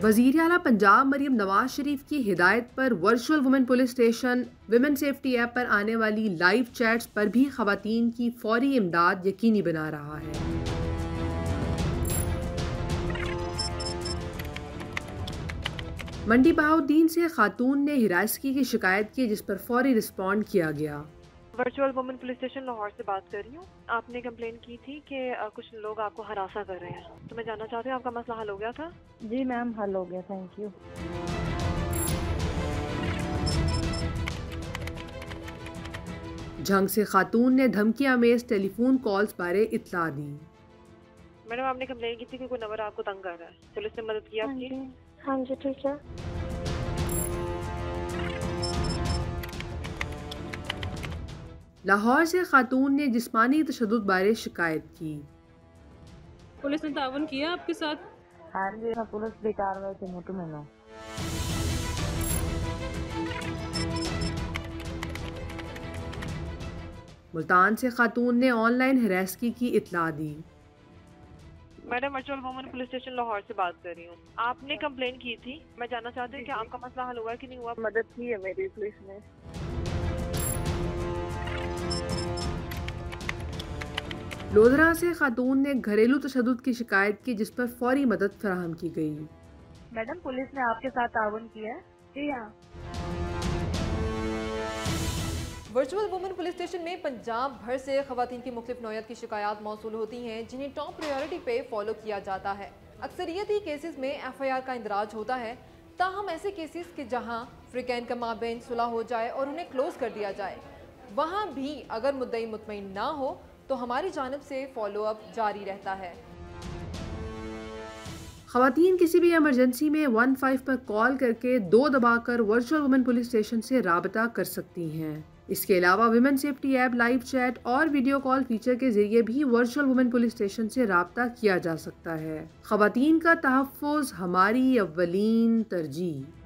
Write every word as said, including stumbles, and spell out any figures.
वज़ीर आला पंजाब मरीम नवाज शरीफ की हिदायत पर virtual women police station women safety app पर आने वाली लाइव चैट्स पर भी ख़वातीन की फौरी इमदाद यकीनी बना रहा है। मंडी बहाउद्दीन से खातून ने हिरासगी की शिकायत की, जिस पर फौरी रिस्पॉन्ड किया गया। Virtual women police station Lahore से बात कर रही हूँ। आपने कंप्लेन की थी कि कुछ लोग आपको हरासा कर रहे हैं, तो मैं जानना चाहती हूँ आपका मसला हल हो गया था? जी मैम, हल हो गया, थैंक यू। झंग से खातून ने धमकी आमेज टेलीफोन कॉल्स बारे इत्तला दी। मैडम, आपने कंप्लेन की थी कि कोई नंबर आपको तंग कर रहा है, पुलिस ने मदद की आपकी? हाँ जी, ठीक है। लाहौर से खातून ने जिस्मानी तशद्दुद बारे शिकायत की। पुलिस ने ताउन किया आपके साथ? हाँ जी, पुलिस बेकार हुए थे मोटू में ना। मुल्तान से खातून ने ऑनलाइन हरासगी की इत्तला दी। Madam, virtual women police station Lahore से बात कर रही हूँ। आपने कंप्लेन की थी, मैं जानना चाहती हूँ कि आपका मसला हल हुआ कि नहीं हुआ? मदद की है मेरी पुलिस ने। लोधरा से खातून ने घरेलू तशद्दुद की शिकायत की, जिस पर फौरी मदद फराहम की गई। मैडम, पुलिस ने आपके साथ ताउन किया है? जी हाँ। वर्चुअल वुमेन पुलिस स्टेशन में पंजाब भर से खवातीन की मुख्तलिफ नौयत की शिकायत मौसूल होती हैं, जिन्हें टॉप प्रायोरिटी पे फॉलो किया जाता है। अक्सरियती केसेस में एफ आई आर का इंदराज होता है, ताहम ऐसे केसेस के जहाँ फ्रिकैन का माबैन सुलह हो जाए और उन्हें क्लोज कर दिया जाए, वहाँ भी अगर मुद्दई मुतमईन ना हो तो हमारी जानिब से फॉलो अप जारी रहता है। खवातीन किसी भी इमरजेंसी में वन फाइव पर कॉल करके दो दबाकर वर्चुअल वुमेन पुलिस स्टेशन से राबता कर सकती हैं। इसके अलावा women safety app, live chat और वीडियो कॉल फीचर के जरिए भी वर्चुअल वुमेन पुलिस स्टेशन से राबता किया जा सकता है। खवातीन का तहफ़्फ़ुज़ हमारी अव्वलीन तरजीह।